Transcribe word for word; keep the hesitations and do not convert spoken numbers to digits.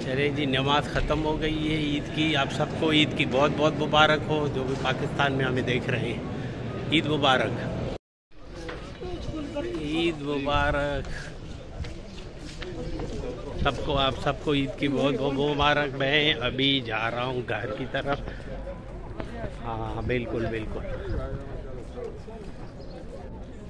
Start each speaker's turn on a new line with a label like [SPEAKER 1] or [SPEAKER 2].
[SPEAKER 1] चले जी, नमाज ख़त्म हो गई है ईद की। आप सबको ईद की बहुत बहुत मुबारक हो, जो भी पाकिस्तान में हमें देख रहे हैं। ईद मुबारक, ईद मुबारक सबको। आप सबको ईद की बहुत बहुत मुबारक। मैं अभी जा रहा हूँ घर की तरफ। हाँ बिल्कुल बिल्कुल।